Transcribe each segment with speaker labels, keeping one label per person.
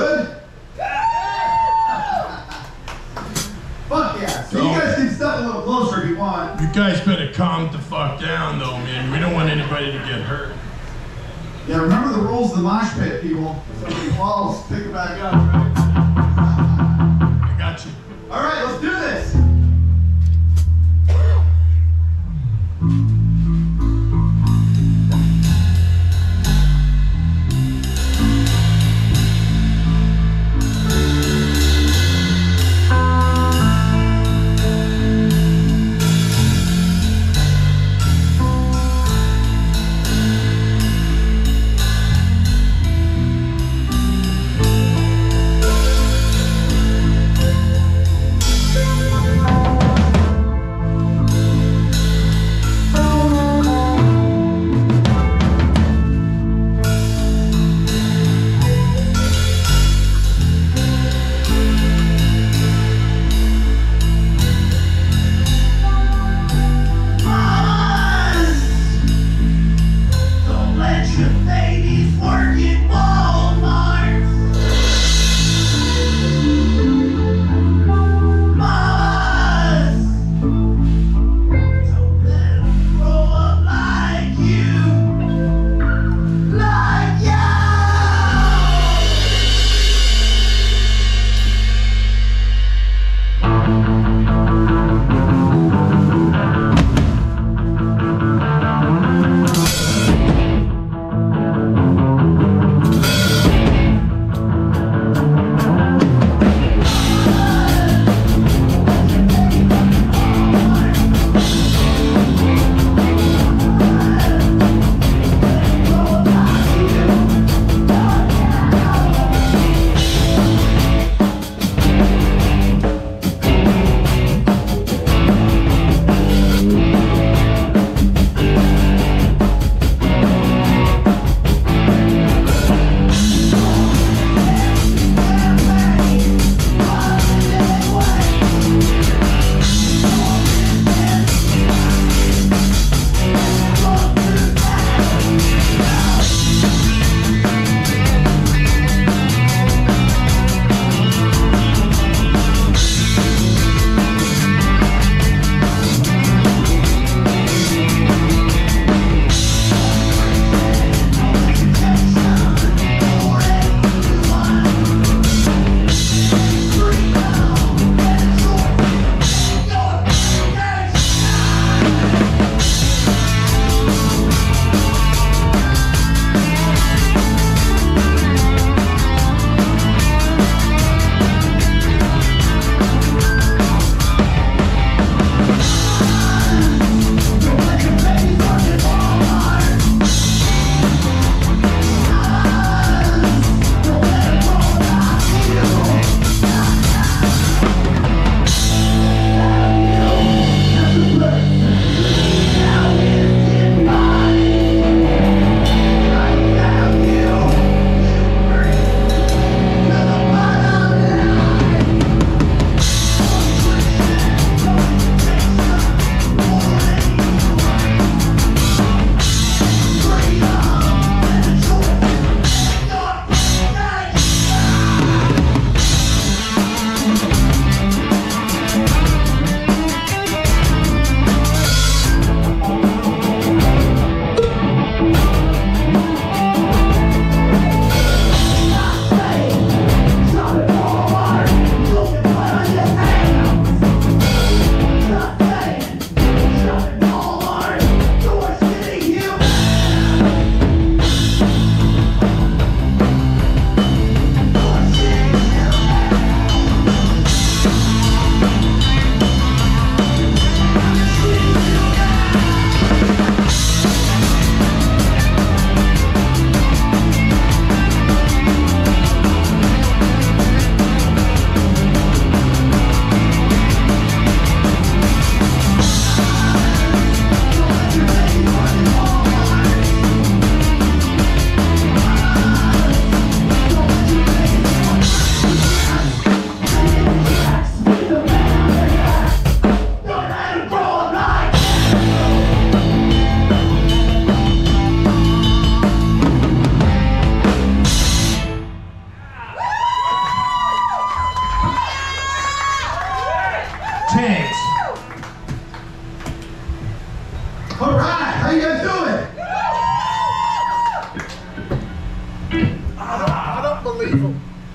Speaker 1: good? Fuck yeah. So you guys can step a little closer if you want.
Speaker 2: You guys better calm the fuck down though, man. We don't want anybody to get hurt.
Speaker 1: Yeah, remember the rules of the mosh pit, people. If somebody falls, pick it back up, right?
Speaker 2: I got you.
Speaker 1: All right, let's do this.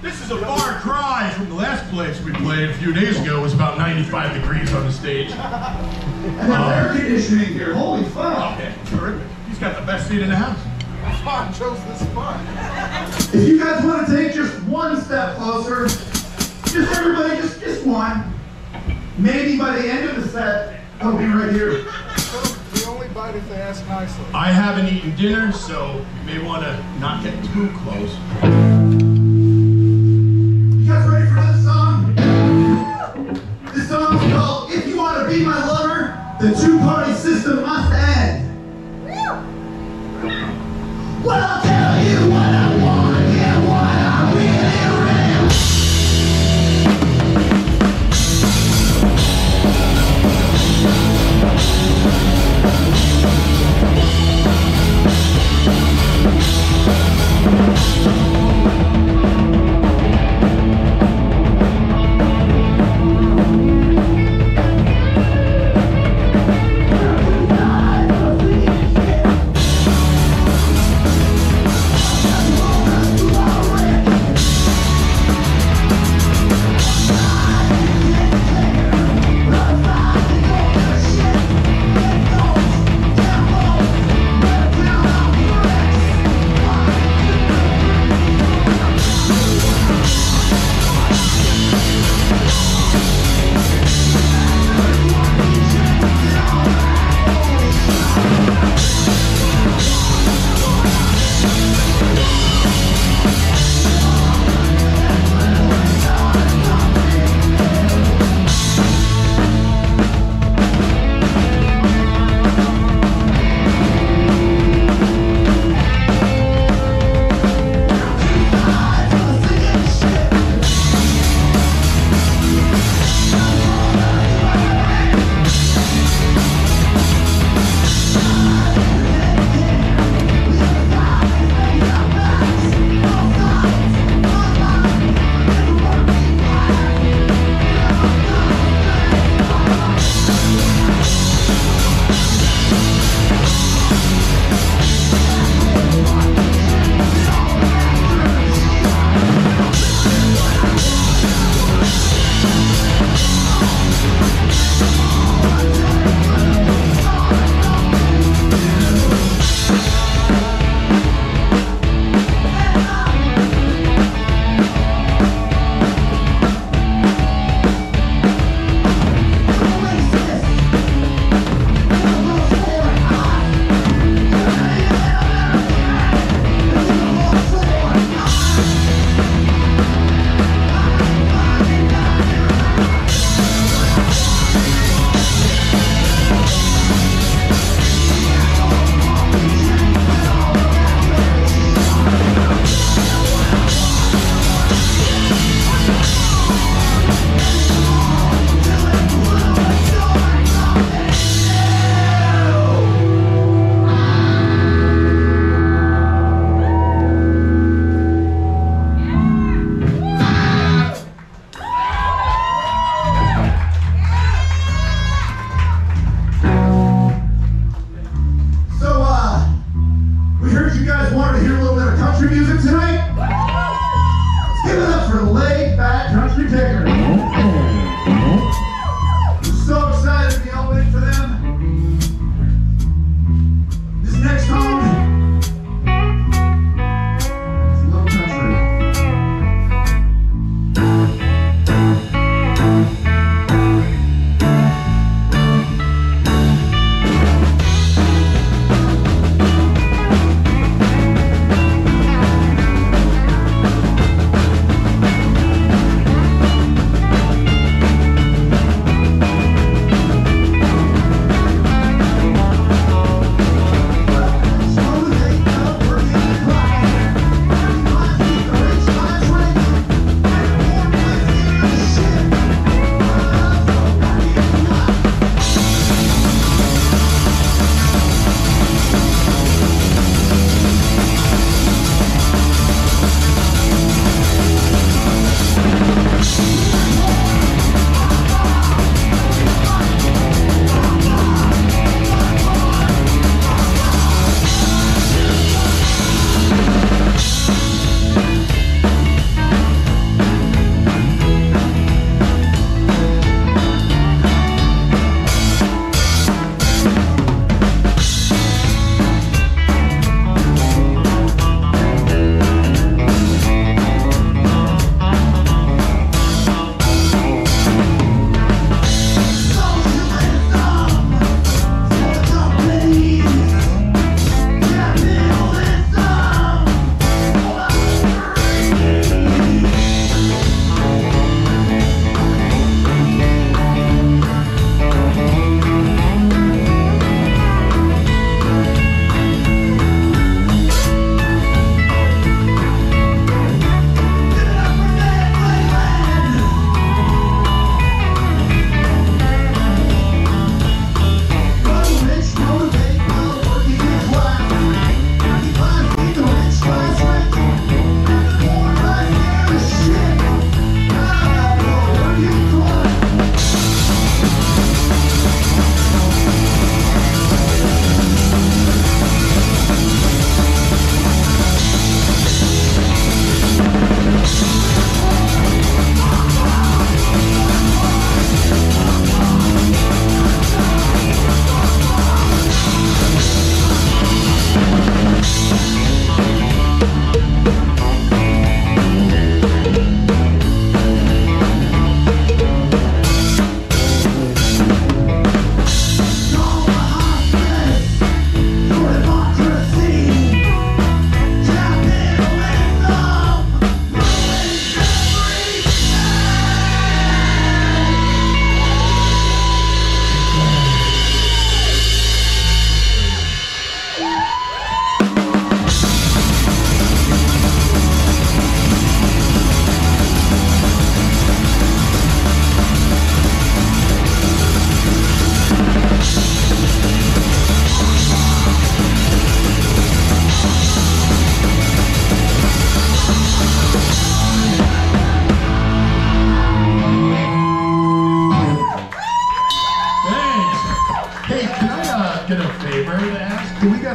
Speaker 2: This is a far cry from the last place we played a few days ago. It was about 95 degrees on the stage.
Speaker 1: And there's air conditioning here. Holy fuck.
Speaker 2: Okay, terrific. He's got the best seat in the house.
Speaker 3: That's why I chose this spot.
Speaker 1: If you guys want to take just one step closer, just everybody, just one. Maybe by the end of the set, I'll be right here.
Speaker 3: We only bite if they ask nicely.
Speaker 2: I haven't eaten dinner, so you may want to not get too close.
Speaker 1: You guys ready for this song? This song is called If You Want to Be My Lover, the two-party system must end. Well, I'll tell you what I want and what I really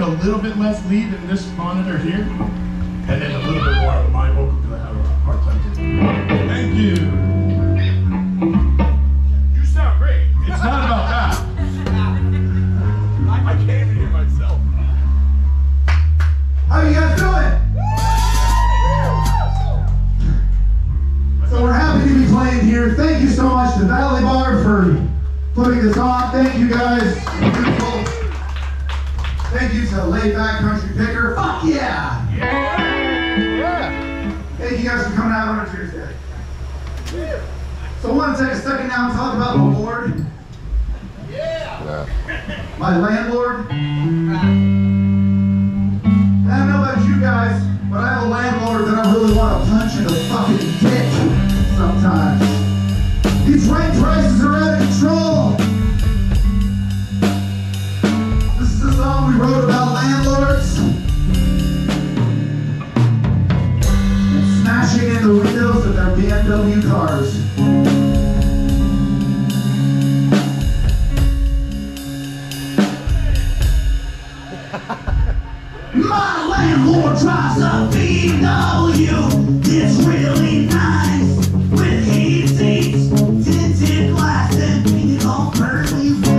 Speaker 2: little bit less lead in this monitor here, and then a little bit more of my vocal because I have a hard time doing it. Thank you. You sound great. It's not about that. I can't even hear myself.
Speaker 1: How you guys doing? So we're happy to be playing here. Thank you so much to Valley Bar for putting this on. Thank you guys. Beautiful. Thank you to Laid Back Country Picker. Fuck yeah!
Speaker 3: Yeah.
Speaker 1: Thank you guys for coming out on a Tuesday. So I want to take a second now and talk about my lord.
Speaker 3: Yeah.
Speaker 1: My landlord. And I don't know about you guys, but I have a landlord that I really want to punch in the fucking dick sometimes. These rent prices are out of control. This is a song we wrote about landlords and smashing in the windows of their BMW cars. My landlord drives a BMW. It's really nice with heated seats, tinted glass, and painted all curly white.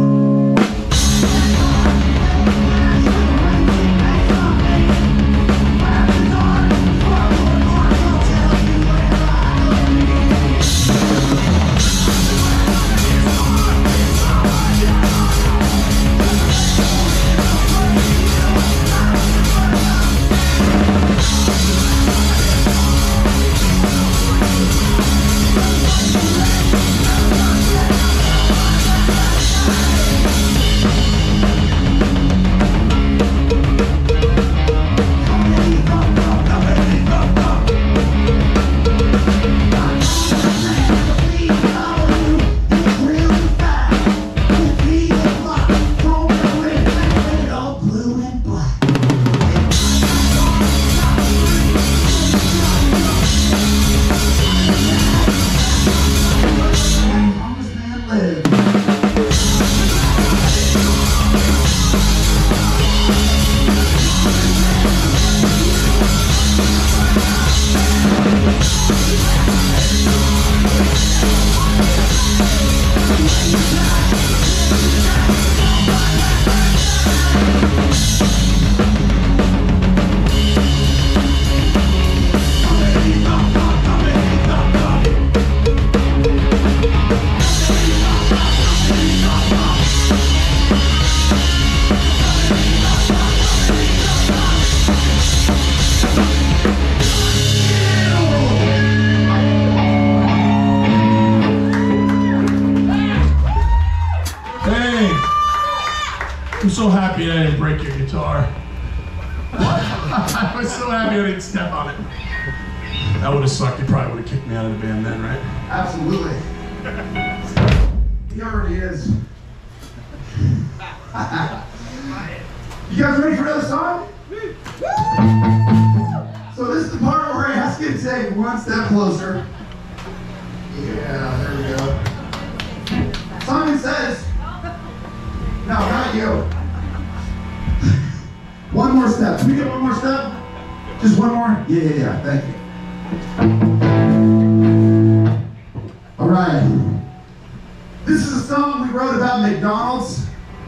Speaker 2: I'm so happy I didn't break your guitar. What? I was so happy I didn't step on it. That would have sucked. You probably would have kicked me out of the band then, right?
Speaker 1: Absolutely. He already is. You guys ready for another song? So this is the part where I ask you to take one step closer. Yeah, there we go. Simon says, no, not you. One more step. Can we get one more step? Just one more? Yeah. Thank you. All right. This is a song we wrote about McDonald's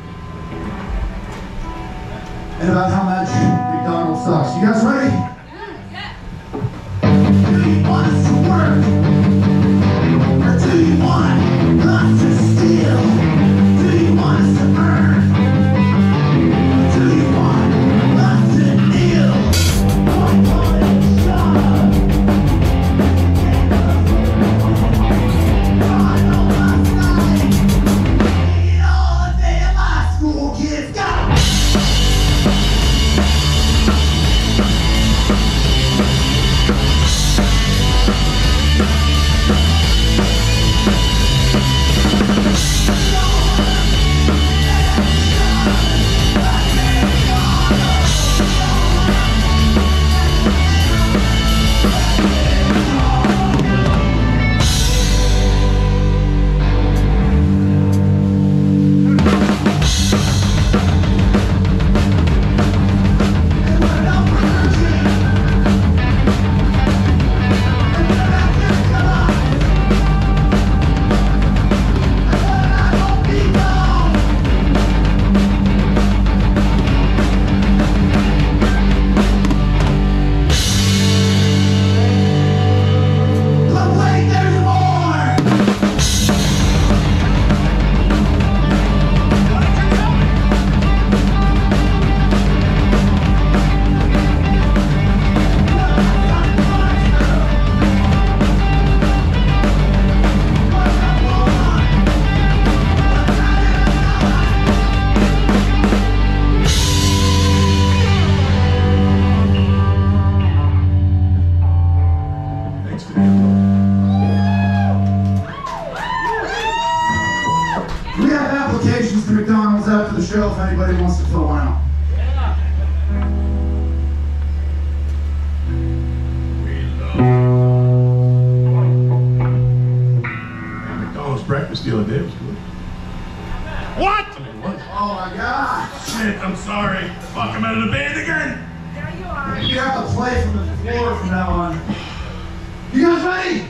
Speaker 1: and about how much McDonald's sucks. You guys ready?
Speaker 4: Yeah.
Speaker 1: Do you want us to work? Or do you want us to steal? Do you want us to earn? Do you want us to kneel? I want a job. God, on my side. Taking all the day of my school kids got. show if anybody wants to fill one out.
Speaker 2: McDonald's breakfast the other day was good. What? I mean, what?
Speaker 1: Oh my God!
Speaker 2: Shit, I'm sorry. Fuck, I'm out of the band again.
Speaker 4: There you are.
Speaker 1: You have to play from the floor from now on. You guys ready?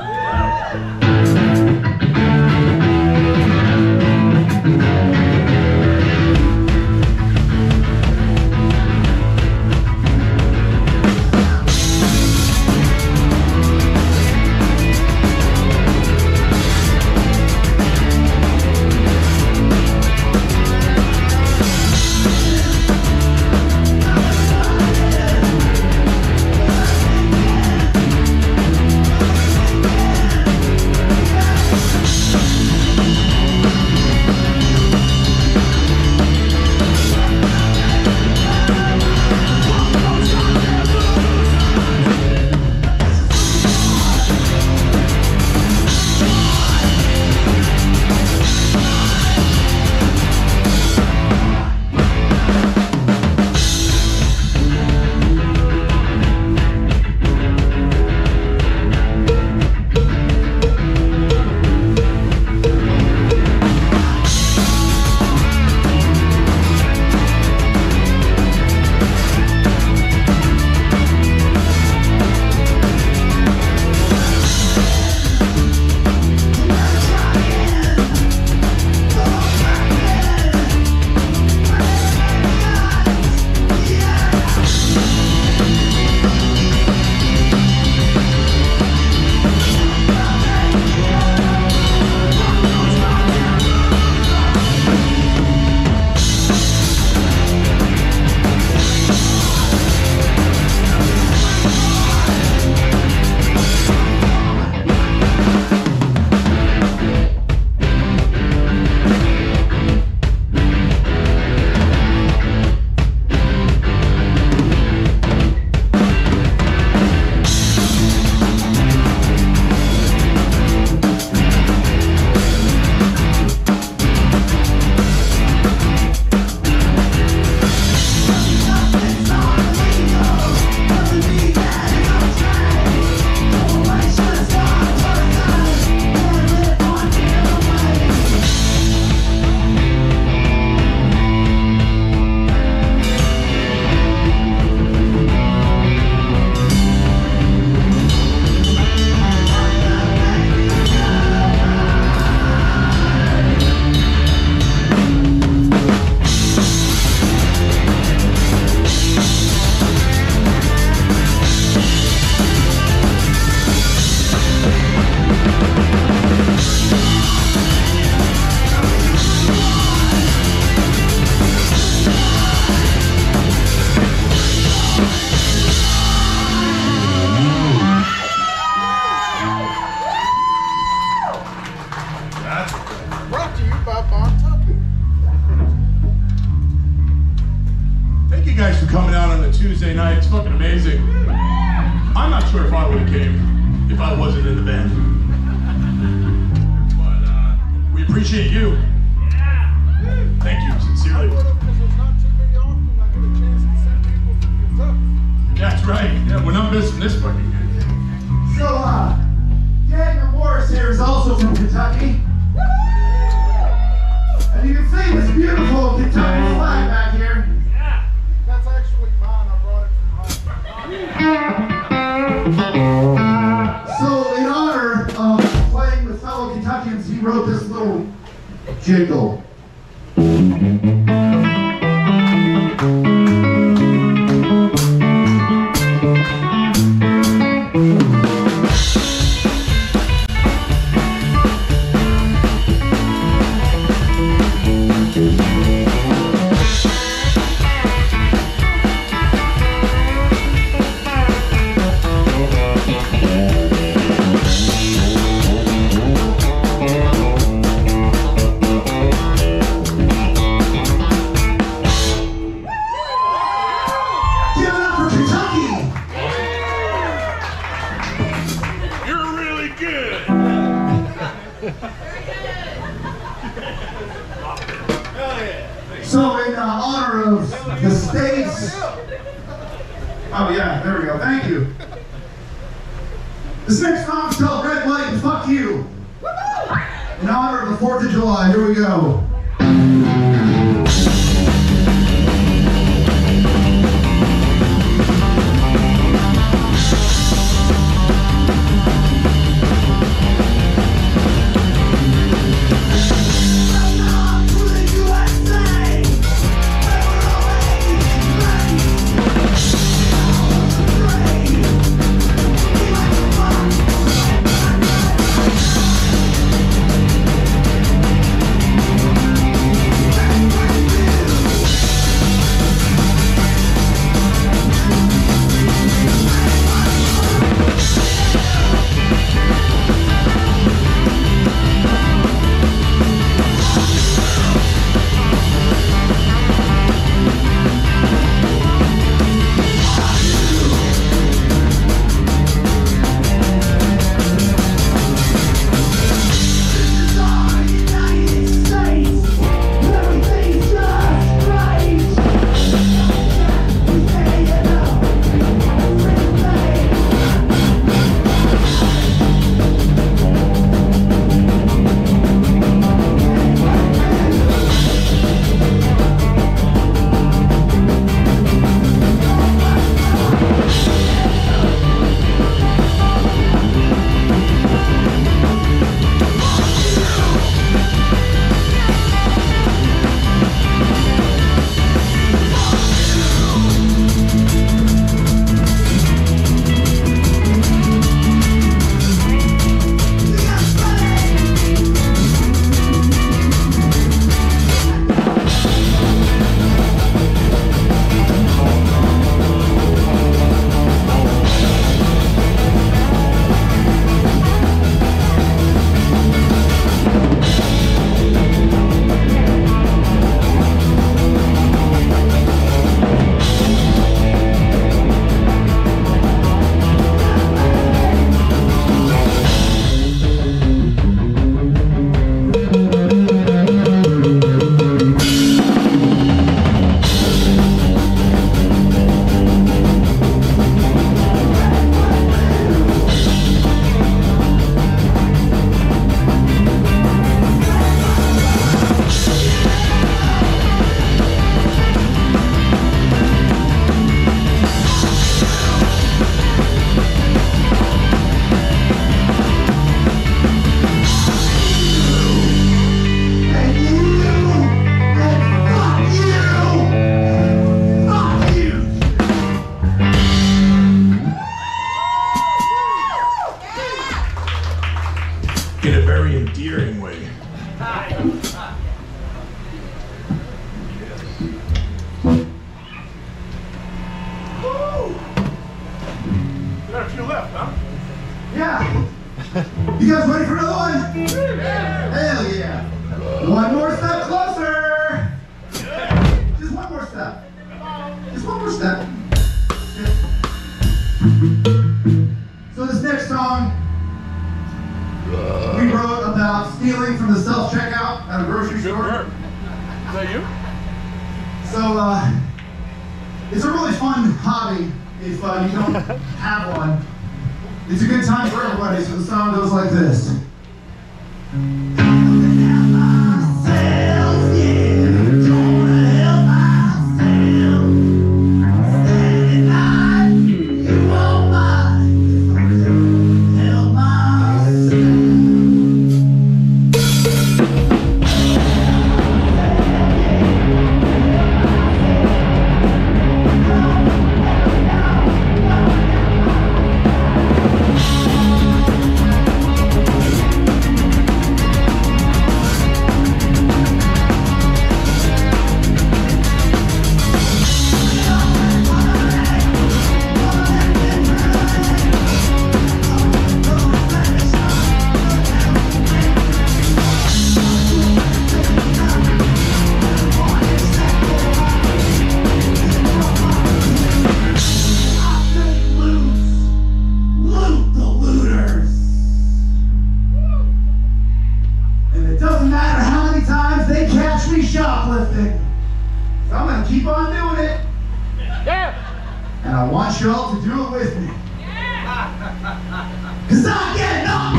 Speaker 3: Brought to you by Molotov.
Speaker 2: Thank you guys for coming out on a Tuesday night. It's fucking amazing. I'm not sure if I would have came if I wasn't in the band. But we appreciate you. Thank you, sincerely.
Speaker 3: Because there's not too many often I get a chance to send people from Kentucky.
Speaker 2: That's right. Yeah, we're not missing this fucking gig.
Speaker 1: So, Daniel Morris here is also from Kentucky. And you can see this beautiful Kentucky flag back here.
Speaker 3: That's actually mine. I brought it from home.
Speaker 1: So, in honor of playing with fellow Kentuckians, he wrote this little jingle.
Speaker 4: So in honor of the states, oh yeah, there we go, thank you. This next song's called Red, White, and Fuck You. In honor of the 4th of July, here we go.
Speaker 2: In a very endearing way.
Speaker 3: You got a few left, huh?
Speaker 4: Yeah. You guys ready for another one? Hell yeah. One more step closer. Just one more step. Just one more step. So this next song we wrote about stealing from the self-checkout at a grocery
Speaker 3: Good
Speaker 4: store.
Speaker 3: work. Is that you?
Speaker 4: So it's a really fun hobby if you don't have one. It's a good time for everybody, so the song goes like this. shoplifting. So I'm gonna keep on doing it.
Speaker 3: Yeah.
Speaker 4: And I want y'all to do it with me. Cause I'm getting up!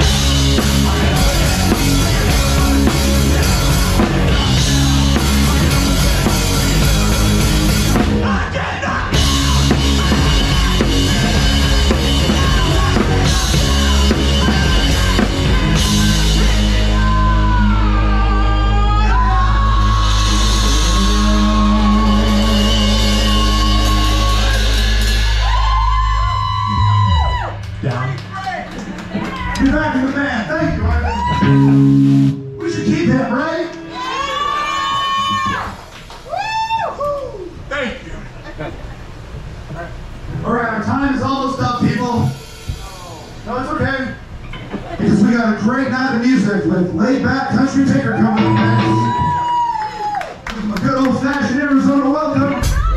Speaker 2: Down.
Speaker 4: Be back in the band. Thank you, Ivan. We should keep him, right?
Speaker 2: Thank you.
Speaker 4: All right, our time is almost up, people. No, it's okay. Because we got a great night of music with laid-back country picker coming up next. Give them a good old-fashioned Arizona welcome.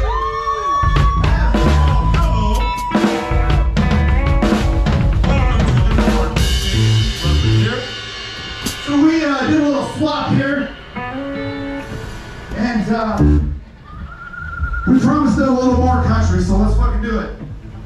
Speaker 4: So we did a little swap here, and we promised it a little more country, so let's fucking do it.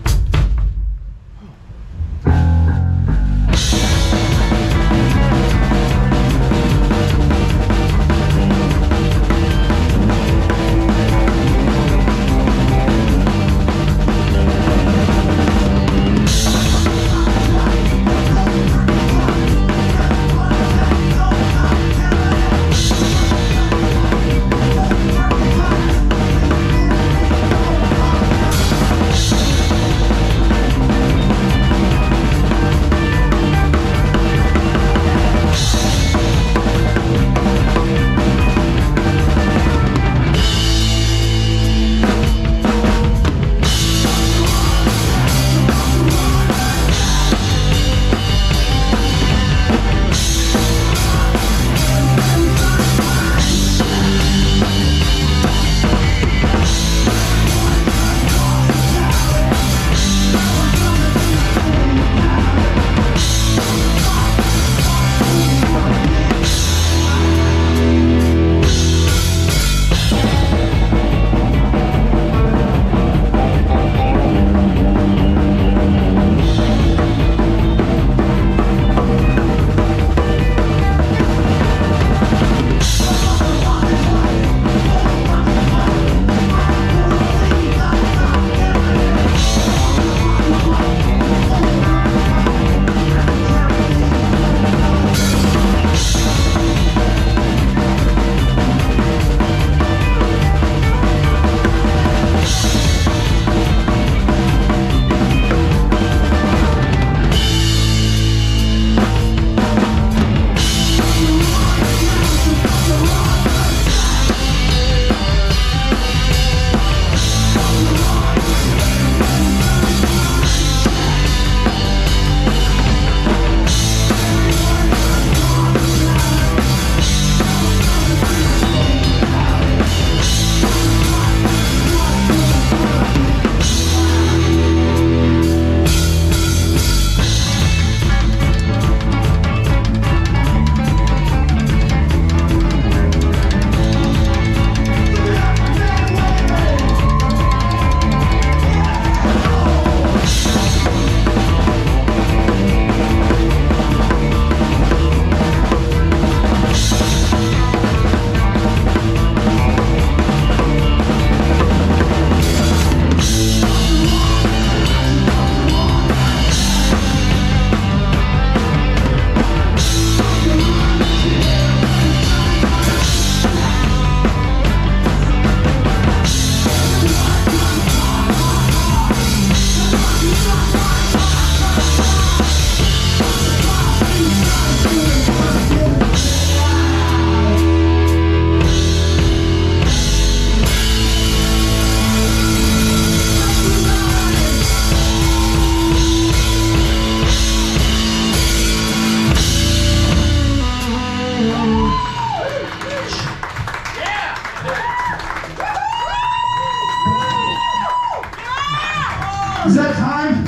Speaker 4: Is that time?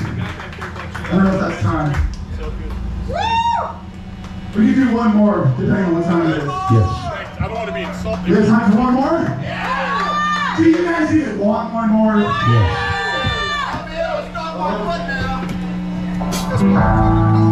Speaker 4: I don't know if that's time. We can do one more, depending on what time it is.
Speaker 3: Yes. I don't want to be insulting.
Speaker 4: You have time for one more? Yeah! Do you guys even want one more?
Speaker 5: Yeah.
Speaker 3: I'll be able to stop my foot now.